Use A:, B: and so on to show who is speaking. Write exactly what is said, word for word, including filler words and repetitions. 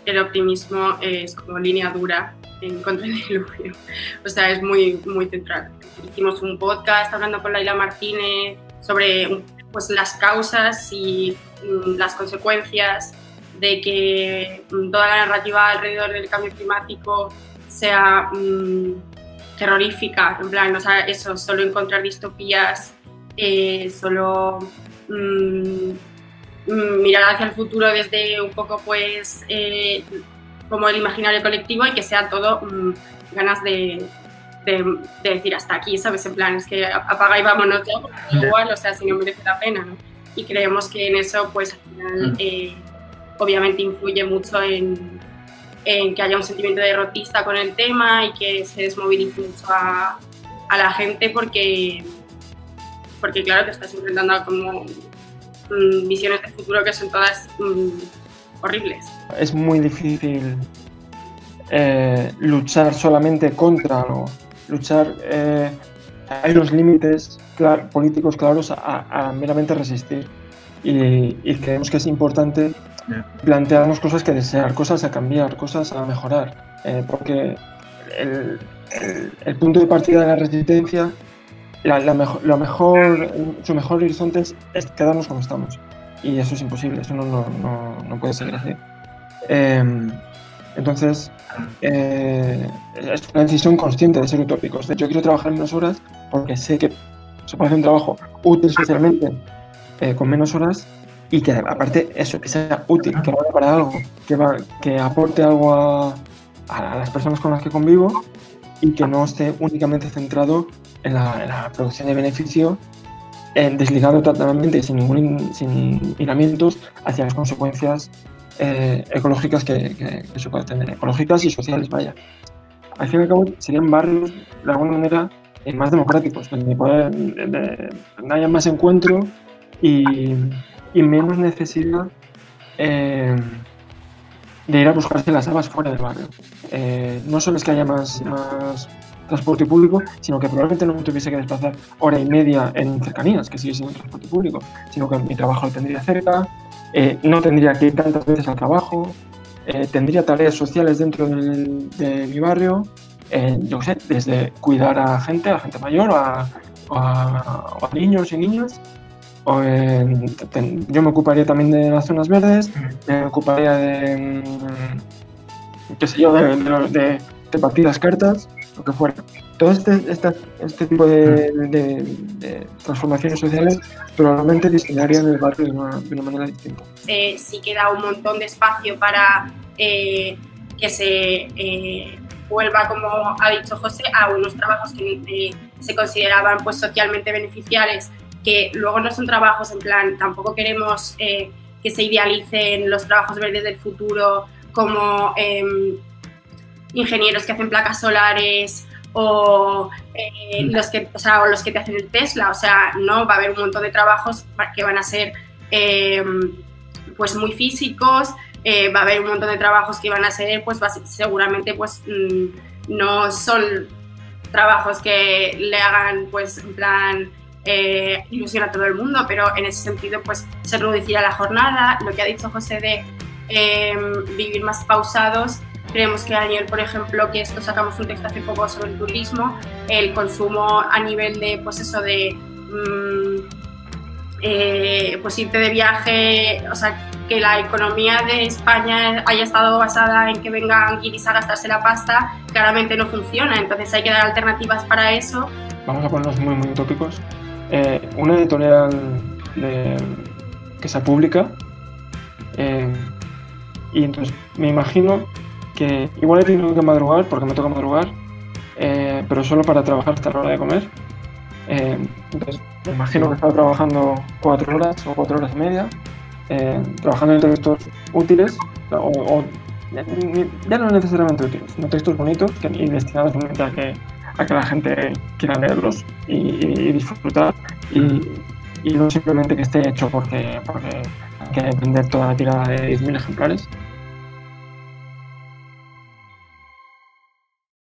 A: el optimismo es como línea dura en contra del diluvio. O sea, es muy, muy central. Hicimos un podcast hablando con Laila Martínez sobre pues, las causas y mm, las consecuencias de que mm, toda la narrativa alrededor del cambio climático sea mm, terrorífica, en plan, o sea, eso, solo encontrar distopías, eh, solo mmm, mirar hacia el futuro desde un poco, pues, eh, como el imaginario colectivo y que sea todo mmm, ganas de, de, de decir hasta aquí, ¿sabes? En plan, es que apaga y vámonos ya, porque igual, o sea, si no merece la pena, ¿no? Y creemos que en eso, pues, al final, eh, obviamente influye mucho en, en que haya un sentimiento derrotista con el tema y que se desmovilice mucho a, a la gente porque, porque, claro, te estás enfrentando a como mmm, visiones de futuro que son todas mmm, horribles.
B: Es muy difícil eh, luchar solamente contra algo. Luchar, eh, hay unos límites clar, políticos claros a, a meramente resistir. Y, y creemos que es importante plantearnos cosas que desear, cosas a cambiar, cosas a mejorar, eh, porque el, el, el punto de partida de la resistencia, la, la mejor, lo mejor, su mejor horizonte es, es quedarnos como estamos, y eso es imposible, eso no, no, no, no puede ser así. Eh, entonces, eh, es una decisión consciente de ser utópicos. De hecho, yo quiero trabajar menos horas porque sé que se puede hacer un trabajo útil socialmente eh, con menos horas. Y que aparte eso, que sea útil, que vaya para algo, que, va, que aporte algo a, a las personas con las que convivo y que no esté únicamente centrado en la, en la producción de beneficio, en desligado totalmente, sin ningún sin miramientos hacia las consecuencias eh, ecológicas que, que, que eso puede tener, ecológicas y sociales, vaya. Al fin y al cabo serían barrios, de alguna manera, eh, más democráticos, donde, poder, de, de, donde haya más encuentro y... y menos necesidad eh, de ir a buscarse las habas fuera del barrio. Eh, no solo es que haya más, más transporte público, sino que probablemente no me tuviese que desplazar hora y media en cercanías, que sigue siendo transporte público, sino que mi trabajo lo tendría cerca, eh, no tendría que ir tantas veces al trabajo, eh, tendría tareas sociales dentro del, de mi barrio, eh, yo sé, desde cuidar a gente, a gente mayor, a, a, a niños y niñas. O, eh, ten, yo me ocuparía también de las zonas verdes, me ocuparía de, qué sé yo, de, de, de, de partir las cartas, lo que fuera. Todo este, este, este tipo de, de, de transformaciones sociales probablemente diseñarían el barrio de una, de una manera distinta.
A: Eh, sí queda un montón de espacio para eh, que se eh, vuelva, como ha dicho José, a unos trabajos que eh, se consideraban pues, socialmente beneficiales, que luego no son trabajos, en plan, tampoco queremos eh, que se idealicen los trabajos verdes del futuro como eh, ingenieros que hacen placas solares o, eh, los que, o, sea, o los que te hacen el Tesla, o sea, no, va a haber un montón de trabajos que van a ser eh, pues muy físicos, eh, va a haber un montón de trabajos que van a ser, pues seguramente pues mmm, no son trabajos que le hagan, pues en plan, Eh, ilusión a todo el mundo, pero en ese sentido pues se reducirá la jornada. Lo que ha dicho José de eh, vivir más pausados, creemos que a nivel, por ejemplo, que esto sacamos un texto hace poco sobre el turismo, el consumo a nivel de, pues eso de mmm, eh, pues irte de viaje, o sea, que la economía de España haya estado basada en que vengan guiris a gastarse la pasta, claramente no funciona, entonces hay que dar alternativas para eso.
B: Vamos a ponernos muy muy utópicos. Eh, una editorial de, que se publica eh, y entonces me imagino que igual he tenido que madrugar porque me toca madrugar, eh, pero solo para trabajar hasta la hora de comer. Eh, entonces me imagino que he estado trabajando cuatro horas o cuatro horas y media, eh, trabajando en textos útiles o, o ya no necesariamente útiles, sino textos bonitos que, y destinados a que a que la gente quiera leerlos y, y disfrutar y, y no simplemente que esté hecho porque, porque hay que vender toda la tirada de diez mil ejemplares.